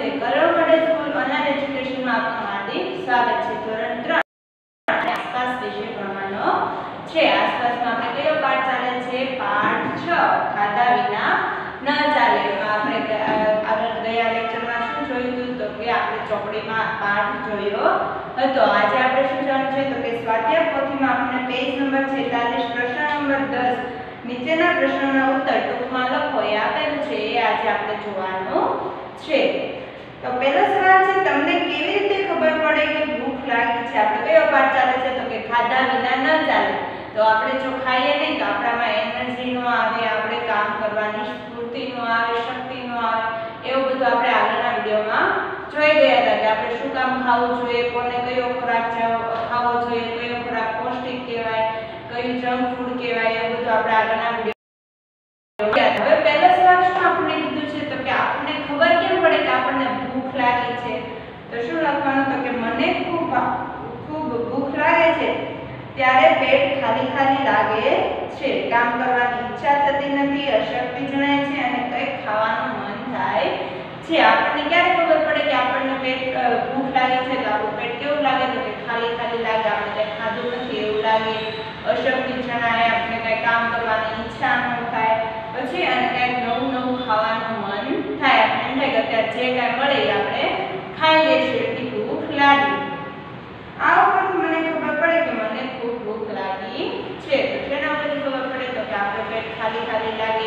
નમસ્તે, colour model school online એજ્યુકેશનમાં આપનું હાર્દિક સ્વાગત છે। ધોરણ 3 આસપાસ વિશે ભણવાનો છે। આસપાસમાં આપણે કયો પાઠ ચાલે છે? પાઠ 6 ખાધા વિના ન ચાલે। આપણે આગળ ગયા લેક્ચરમાં શું જોયું હતું? તો કે આપણે ચોપડીમાં પાઠ જોયો હતો। આજે આપણે શું જોવાનું છે? તો કે સ્વાધ્યાય પોથીમાં આપણે પેજ નંબર 46 પ્રશ્ન નંબર 10 નીચેના પ્રશ્નોના ઉત્તર ટૂંકમાં લખો એ આપેલું છે, એ આજે આપણે જોવાનું છે। તો પહેલો સવાલ છે, તમને કેવી રીતે ખબર પડે કે ભૂખ લાગી છે? આપણે કયો પાઠ ચાલે છે? તો કે ખાધા વિના ન ચાલે। તો આપણે જો ખાઈએ નહીં તો આપણામાં એનર્જી નો આવે, આપણે કામ કરવાની સ્ફૂર્તિ નો આવે, શક્તિ નો આવે। એવું બધું આપણે આગળના વિડિયોમાં જોઈ ગયા હતા કે આપણે શું કામ ખાવું જોઈએ, કોને કયો ખોરાક ખાવો જોઈએ, કયો ખોરાક પૌષ્ટિક કહેવાય, કયું જંક ફૂડ કહેવાય, એવું બધું આપણે આગળના વિડિયો। હવે પહેલો સવાલ શું આપણે કીધું છે? તો કે આપણને ખબર કેમ પડે કે આપણને ભૂખ લાગી છે? તો શું લખવાનું? તો કે મને ખૂબ ભૂખ લાગે છે ત્યારે પેટ ખાલી ખાલી લાગે છે, કામ કરવાની ઈચ્છા થતી નથી, અશક્તિ જણાય છે અને કંઈક ખાવાનું મન થાય છે। આપણને ક્યારે ખબર પડે કે આપણને ભૂખ લાગે છે? તો આપણું પેટ કેવું લાગે? તો કે ખાલી ખાલી લાગે, આપણે કંઈ ખાધું નથી એવું લાગે, અશક્તિ જણાય, આપણે કંઈ કામ કરવાની ઈચ્છા ન થાય, પછી અને કંઈક નવું નવું ખાવાનું મન થાય। આપણે એમ થાય કે અત્યારે જે કાંઈ મળે એ આપણે ખાઈ લઈશું, એટલી ભૂખ લાગી। આ ઉપરથી મને ખબર પડે કે મને ખૂબ ભૂખ લાગી છે। તો શેના ઉપરથી ખબર પડે? તો કે આપણું પેટ ખાલી ખાલી લાગે,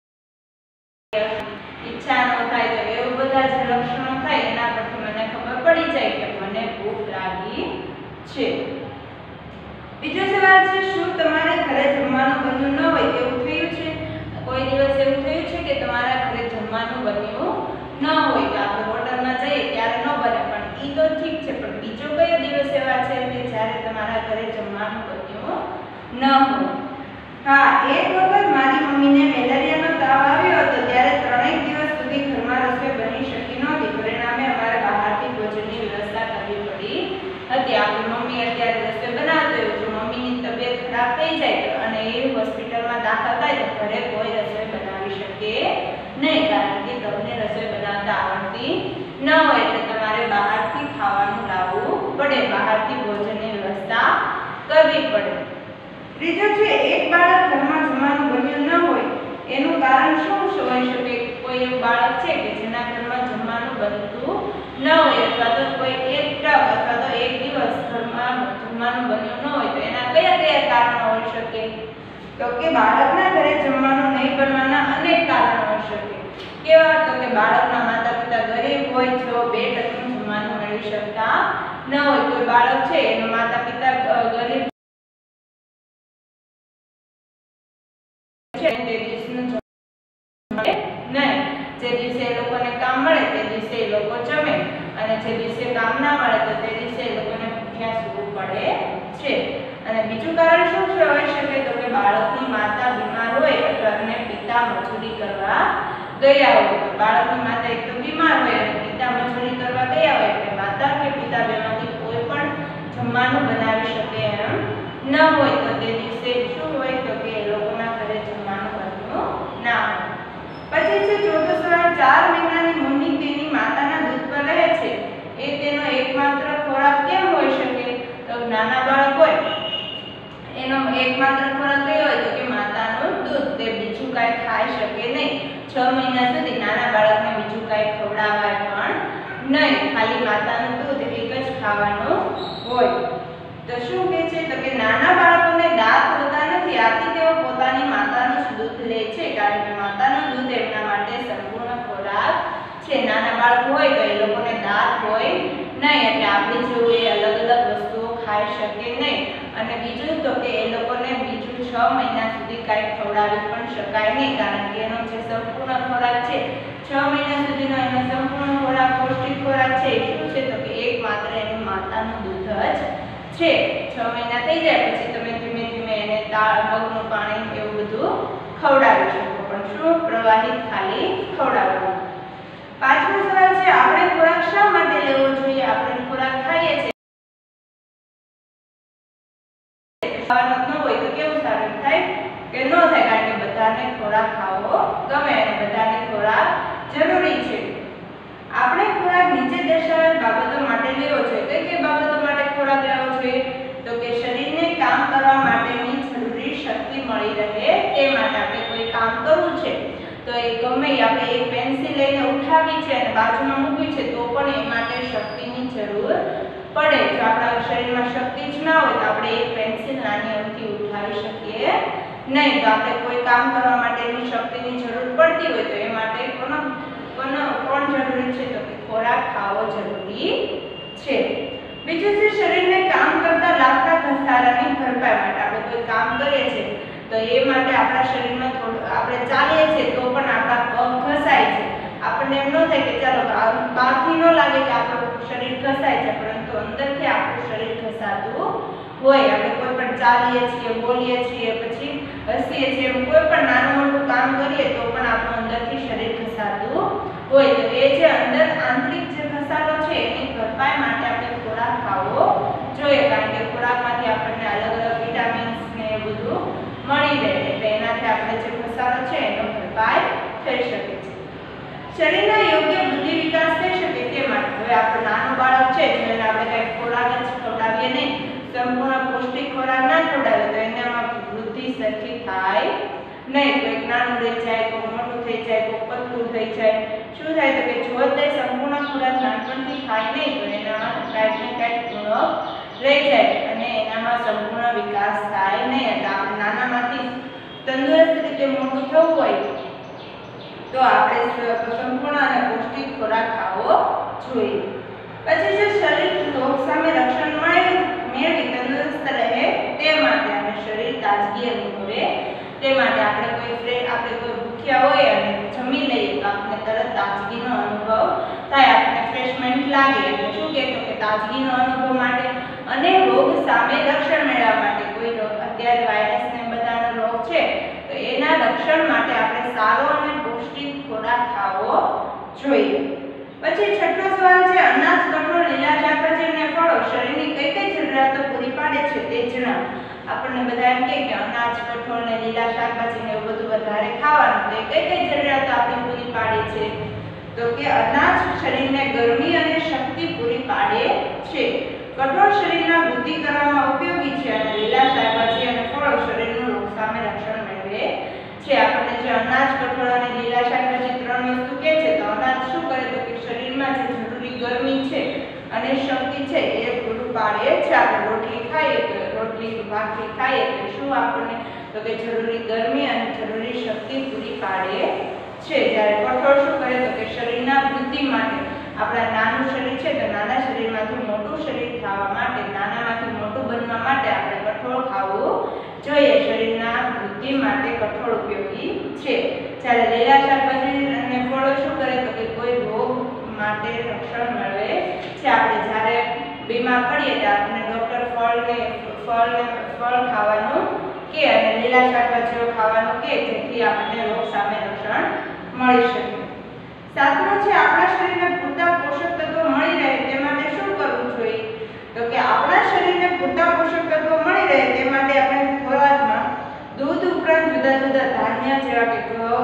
ઈચ્છા ન થાય, તો એવું બધા જ લક્ષણો થાય એના પરથી મને ખબર પડી જાય કે મને ભૂખ લાગી છે। બીજો સવાલ છે, શું તમારા ઘરે જમવાનું બન્યું ન હોય તેવું થયું છે? કોઈ દિવસ એવું થયું છે કે તમારા ઘરે જમવાનું બન્યું ન હોય? તો આપણે હોટલમાં જઈએ ત્યારે ન બને, પણ ઈ તો ઠીક છે, પણ બીજો કયો દિવસ એવા છે કે જ્યારે તમારા ઘરે જમવાનું બન્યું ન હોય? હા, એક વખત મારી મમ્મીને મેલેરિયાનો તાવ આવ્યો હતો, ત્યારે 3 દિવસ સુધી ઘરમાં રસોઈ બની શકી નહોતી। પરિણામે અમારે બહારથી ભોજનની વ્યવસ્થા કરવી પડી હતી। આપણી મમ્મી અત્યારે રસોઈ બનાવતી હોય, જો મમ્મીની તબિયત ખરાબ થઈ જાય અને એ હોસ્પિટલમાં દાખલ થાય તો ઘરે કોઈ રસોઈ બનાવી શકે નહીં, કારણ કે તમને રસોઈ બનાવતા આવડતી ન હોય, એટલે તમારે બહારથી ખાવાનું લાવવું પડે, બહારથી ભોજનની વ્યવસ્થા કરવી પડે। ત્રીજો છે, એક બાળક ઘરમાં જમવાનું બન્યું ન હોય એનું કારણ શું હોઈ શકે? કોઈ એવું બાળક છે કે જેના ઘરમાં જમવાનું બનતું ન હોય, અથવા તો કોઈ એક ટક અથવા તો એક દિવસ ઘરમાં જમવાનું બન્યું ન હોય, તો એના કયા કયા કારણો હોઈ શકે? તો કે બાળકના ઘરે જમવાનું નહીં બનવાના અનેક કારણો હોઈ શકે। કેવા? તો કે બાળકના માતા પિતા ગરીબ હોય, જો 2 ટકનું જમવાનું મેળવી શકતા ન હોય, કોઈ બાળક છે એના માતા પિતા ગરીબ છે, તે દિવસનું જમે નહીં, જે દિવસે એ લોકોને કામ મળે તે દિવસે એ લોકો જમે, અને જે દિવસે કામ ના મળે તો તે દિવસે એ લોકોને ભૂખ્યા સૂવું પડે છે। અને બીજું કારણ શું હોઈ શકે? તો કે બાળકની માતા બીમાર હોય અથવા પિતા મજૂરી કરવા ગયા હોય। તો બાળકની માતા એક તો બીમાર હોય અને પિતા મજૂરી કરવા ગયા હોય, એટલે માતા કે પિતા બેમાંથી કોઈ પણ જમવાનું બનાવી શકે એમ ન હોય, તો તે દિવસે શું હોય? તો કે એ લોકોના ઘરે જમવાનું બન્યું ના હોય। પછી છે ચોથો સવાલ, 4 મહિનાની મુન્ની તેની માતાના દૂધ પર રહે છે, એ તેનો એકમાત્ર ખોરાક કેમ હોઈ શકે? તો નાના બાળક હોય એનો એકમાત્ર ખોરાક કયો હોય? તો કે માતાનું દૂધ, તે બીજું કાંઈ ખાઈ શકે નહીં। 6 મહિના સુધી નાના બાળકને બીજું કાંઈ ખવડાવાય પણ નહીં, ખાલી માતાનું દૂધ એક જ ખાવાનું હોય। તો શું કહે છે? તો કે નાના બાળકોને દાંત હોતા નથી, આથી તેઓ પોતાની માતાનું જ દૂધ લે છે, કારણ કે માતાનું દૂધ એમના માટે સંપૂર્ણ ખોરાક છે। નાના બાળકો હોય તો એ લોકોને દાંત હોય નહીં, એટલે આપણે જેવું એ અલગ અલગ વસ્તુઓ ખાઈ શકે નહીં। અને બીજું તો કે એ લોકોને બીજું 6 મહિના સુધી કાંઈ ખવડાવી પણ શકાય નહીં, કારણ કે એનો જે સંપૂર્ણ ખોરાક છે 6 મહિના સુધીનો એનો સંપૂર્ણ ખોરાક પૌષ્ટિક ખોરાક છે એ શું છે? તો કે એકમાત્ર એની માતાનું દૂધ જ છે। 6 મહિના થઈ જાય પછી તમે ધીમે ધીમે એને મગનું પાણી એવું બધું ખવડાવી શકો, પણ શું? પ્રવાહિત ખાલી ખવડાવવું। પાંચમો સવાલ છે, આપણે ખોરાક શા માટે લેવો જોઈએ? આપણે ખોરાક ખાઈએ છીએ ખાવાનું ન હોય તો કેવું સારું થાય કે ન થાય, કારણ કે બધાને ખોરાક ખાવો ગમે અને બધાને ખોરાક જરૂરી છે। આપણે ખોરાક અને બાજુમાં મૂકવી છે તો પણ એ માટે શક્તિની જરૂર પડે. જો આપણા શરીરમાં શક્તિ જ ના હોય તો આપણે એક પેન્સિલ નાની અમથી ઉઠાવી શકીએ નહીં. તો આપણે કોઈ કામ કરવા માટે એની શક્તિની જરૂર પડતી હોય તો એ માટે કોણ જરૂરી છે? તો કે ખોરાક ખાવો જરૂરી છે. બીજું છે શરીરને કામ કરતા લાગતા ઘસારાની ભરપાઈ માટે. આપણે કોઈ કામ કરીએ છીએ તો એ માટે આપણા શરીરમાં થોડું આપણે ચાલીએ છીએ તો પણ આપણા પગ ઘસાય છે. આપણને એમ ન થાય કે ચાલો બહારથી ન લાગે કે આપણું શરીર ઘસાય છે, પરંતુ અંદરથી આપણું શરીર ઘસાતું હોય. આપણે કોઈ પણ ચાલીએ છીએ, બોલીએ છીએ, પછી હસીએ છીએ, કોઈ પણ નાનું મોટું કામ કરીએ તો પણ આપણું અંદરથી શરીર ઘસાતું હોય. તો એ જે અંદર આંતરિક જે ઘસારો છે એની ભરપાઈ માટે આપણે ખોરાક ખાવો જોઈએ, કારણ કે ખોરાકમાંથી આપણને અલગ અલગ વિટામિન્સ ને એ બધું મળી રહે, એટલે એનાથી આપણે જે ઘસારો છે એનો ભરપાઈ થઈ શકે છે. શરીરના યોગ્ય બુદ્ધિ વિકાસ થઈ શકે તે માટે હવે આપણું નાનું બાળક છે જેને આપણે કંઈ ખોરાક જ ખવડાવીએ નહીં, સંપૂર્ણ પૌષ્ટિક ખોરાક ના ખવડાવીએ તો એનામાં વૃદ્ધિ સરખી થાય નહીં. કોઈક નાનું રહી જાય, કોઈ મોટું થઈ જાય, કોઈ પતલું થઈ જાય. શું થાય તો કે જો તે સંપૂર્ણ ખોરાક નાનપણથી ખાય નહીં તો એનામાં કાંઈક ને કાંઈક ઉણપ રહી જાય અને એનામાં સંપૂર્ણ વિકાસ થાય નહીં. એટલે આપણે નાનામાંથી તંદુરસ્ત રીતે મોટું થવું હોય તો આપણે સંપૂર્ણ અને પૌષ્ટિક ખોરાક ખાવો જોઈએ. પછી જે શરીર રોગ સામે રક્ષણ મેળવી તંદુરસ્ત રહે તે માટે અને શરીર તાજગી અનુભવે તે માટે આપણે કોઈ ભૂખ્યા હોય અને જમી લઈએ તો આપણે તરત તાજગીનો અનુભવ થાય, આપણને ફ્રેશમેન્ટ લાગે. એટલે શું કહેતો કે તાજગીનો અનુભવ માટે અને રોગ સામે રક્ષણ મેળવવા માટે. કોઈ અત્યારે વાયરસ ને બધાનો રોગ છે તો એના રક્ષણ માટે આપણે સારો અને પૌષ્ટિક ખોરાક ખાવો જોઈએ. પછી છઠ્ઠો સવાલ છે અનાજ, કઠોળ, લીલા શાકભાજી અને ફળો શરીરની કઈ કઈ જરૂરિયાતો પૂરી પાડે છે તે જણાવો. આપણને બધા એમ કે અનાજ, કઠોળ ને લીલા શાકભાજી ને એવું બધું વધારે ખાવાનું, તો કઈ કઈ જરૂરિયાતો આપણી પૂરી પાડે છે? તો કે અનાજ શરીરને ગરમી અને શક્તિ પૂરી પાડે છે, કઠોળ શરીરના વૃદ્ધિ કરવામાં ઉપયોગી છે અને લીલા શાકભાજી અને ફળો શરીરનું રોગ સામે રક્ષણ મેળવે છે. આપણને જે અનાજ, કઠોળ અને લીલા શાકભાજી ત્રણ વસ્તુ કે છે તો અનાજ શું કરે તો કે શરીરમાં જે જરૂરી ગરમી છે અને શક્તિ છે એ પૂરું પાડે છે. આપણે રોટલી ખાઈએ તો ભાખરી ખાઈએ તો શું આપણને તો કે જરૂરી ગરમી અને જરૂરી શક્તિ પૂરી પાડે છે. જ્યારે કઠોળ શું કરે તો કે શરીરના વૃદ્ધિ માટે. આપણા નાનું શરીર છે તો નાના શરીરમાંથી મોટું શરીર થવા માટે, નાનામાંથી મોટું બનવા માટે આપણે કઠોળ ખાવું જોઈએ. શરીરના વૃદ્ધિ માટે કઠોળ ઉપયોગી છે. જ્યારે લીલા શાકભાજી અને ફળો શું કરે તો કે કોઈ રોગ માટે રક્ષણ મેળવે છે. આપણે જ્યારે બીમાર પડીએ તો આપણને ડોક્ટર ફળ ખાવાનું કે અને લીલા શાકભાજીઓ ખાવાનું કે જેથી આપણને રોગ સામે રક્ષણ મળી શકે. સાતમું છે આપણા શરીરને પૂરતા પોષક તત્વો મળી રહે તે માટે શું કરવું જોઈએ? તો કે આપણા શરીરને પૂરતા પોષક તત્વો મળી રહે તે માટે આપણે ખોરાકમાં દૂધ ઉપરાંત જુદા જુદા ધાન્ય જેવા કે ઘઉં,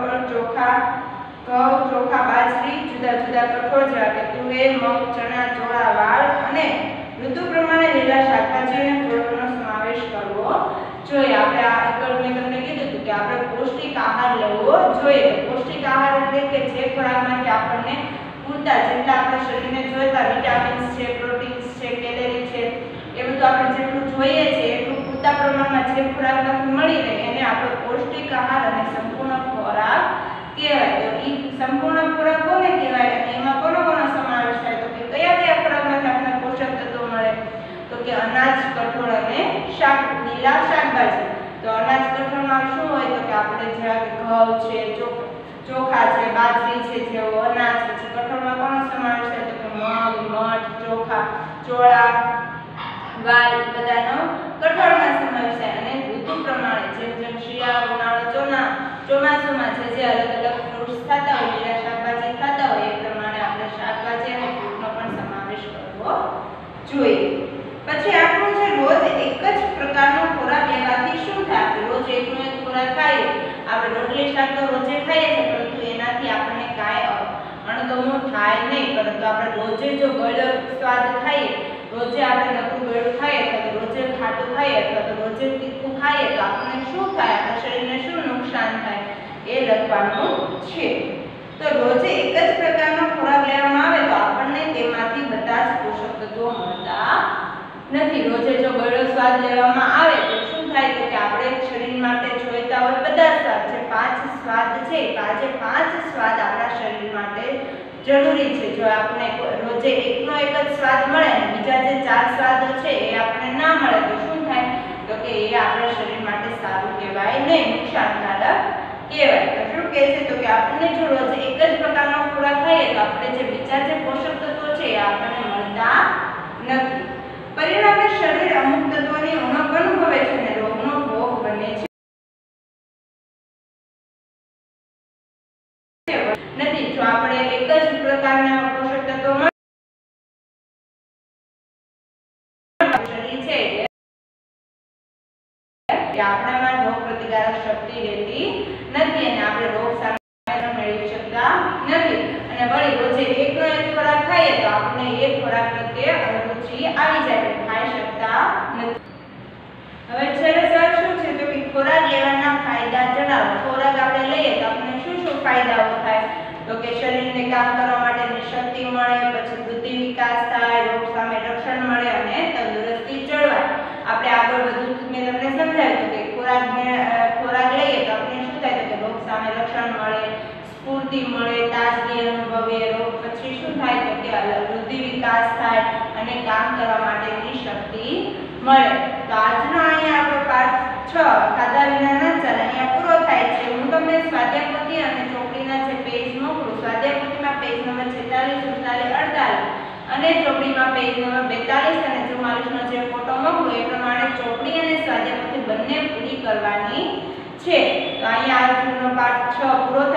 ચોખા, બાજરી, જુદા જુદા કઠોળ જેવા કે તુવેર, મગ, ચણા, ચોળા, વાલ અને ઋતુ પ્રમાણે લીલા શાકભાજી અને ફળોનો સમાવેશ કરવો જોઈએ. આપણે આગળ મેં તમને કીધું હતું કે આપણે પૌષ્ટિક આહાર લેવો જોઈએ. પૌષ્ટિક આહાર એટલે કે જે ખોરાકમાંથી આપણને પૂરતા જેટલા આપણા શરીરને જોઈતા વિટામિન્સ છે, પ્રોટીન્સ છે, કેલરી છે એ બધું આપણે જેટલું જોઈએ છે એટલું પૂરતા પ્રમાણમાં જે ખોરાકમાંથી મળી રહે એને આપણે પૌષ્ટિક આહાર અને સંપૂર્ણ ખોરાક કહેવાય. તો એ સંપૂર્ણ ખોરાક કોને કહેવાય અને એમાં કોનો સમાવેશ થાય તો કે કયા ખોરાકમાંથી આપણને પોષક તત્વો મળે? તો કે અનાજ, કઠોળ અને લીલા શાકભાજી. તો અનાજ, કઠોળમાં શું હોય તો કે આપણે જેવા કે ઘઉં છે, ચોખા છે, બાજરી છે જેવો અનાજ. પછી કઠોળમાં કોનો સમાવેશ થાય તો કે મગ, મઠ, ચોખા, ચોળા, વાલ બધાનો કઠોળમાં સમાવેશ થાય. અને ઋતુ પ્રમાણે જેમ જેમ શિયાળો, ઉનાળો, ચોમાસામાં જે અલગ અલગ ફ્રૂટ્સ ખાતા હોય, લીલા શાકભાજી ખાતા હોય એ પ્રમાણે આપણે શાકભાજી અને ફ્રૂટનો પણ સમાવેશ કરવો જોઈએ. પછી આપણું જે રોજ એક જ પ્રકારનો ખોરાક લેવાથી શું થાય? આપણે રોજ એકનો એક ખોરાક ખાઈએ, આપણે રોટલી શાક તો રોજે ખાઈએ છીએ પરંતુ એનાથી આપણને કાંઈ અણગમો થાય નહીં. પરંતુ આપણે રોજે જો ગળ્યો સ્વાદ ખાઈએ, રોજે આપણે નકરું ગળ્યું ખાઈએ અથવા તો રોજે ખાટું ખાઈએ અથવા તો રોજે તીખું ખાઈએ તો આપણને શું થાય, આપણા શરીરને શું નુકસાન થાય એ લખવાનું છે. તો રોજે એક જ પ્રકારનો જરૂરી છે। જો આપણે રોજે એકનો એક જ સ્વાદ મળે અને બીજા જે 4 સ્વાદો છે એ આપણે ના મળે તો શું થાય? તો કે એ આપણા શરીર માટે સારું કહેવાય નહીં, નુકસાનકારક કહેવાય। તો શું કહે છે? તો કે આપણે જો રોજ એક જ પ્રકારનો ખોરાક ખાઈએ તો આપણે જે બીજા જે પોષક તત્વો છે એ આપણને મળતા નથી। પરિણામે શરીર અમુક તત્વોની ઉણપ અનુભવે છે અને રોગનો ભોગ બને છે નથી। જો આપણે એક જ પ્રકારના પોષક તત્વો શરીર છે કે આપણામાં રોગ પ્રતિકારક શક્તિ રહેતી નથી અને આપણે રોગ સામે મેળવી શકતા નથી। અને વળી રોજે એકનો એક ખોરાક ખાઈએ તો આપણે એ ખોરાક પ્રત્યે અરુચિ આવી જાય, ખાઈ શકતા નથી। હવે છેલ્લે સવાલ શું છે? તો કે ખોરાક લેવાના ફાયદા જણાવો। ખોરાક આપણે લઈએ તો આપણને શું શું ફાયદાઓ થાય? તો કે શરીરને કામ કરવા માટેની શક્તિ મળે, પછી બુદ્ધિ વિકાસ થાય, રોગ સામે રક્ષણ મળે અને તંદુરસ્તી જળવાય। આપણે આગળ બધું મેં તમને સમજાવ્યું કે ખોરાક લઈએ તો આપણે શું થાય? તો કે રોગ સામે રક્ષણ મળે, સ્ફૂર્તિ મળે, તાજગી અનુભવે, રોગ પછી શું થાય? તો કે બુદ્ધિ વિકાસ થાય અને કામ કરવા માટેની શક્તિ મળે। તો આજનો અહીંયા આપણો પાઠ 6 ખાધા વિના ન ચાલે અહીંયા પૂરો થાય છે। હું તમને સ્વાધ્યાયપોથી અને ચોપડીના જે પેજ મોકલું, સ્વાધ્યાયપોથીમાં પેજ નંબર 46, 47, 48 અને ચોપડીમાં પેજ નંબર 42 અને 44 નો જે ફોટો મોકલું એ પ્રમાણે ચોપડી અને સ્વાધ્યાયપોથી બંને પૂરી કરવાની છે। તો અહીંયા આજનો પાઠ 6 પૂરો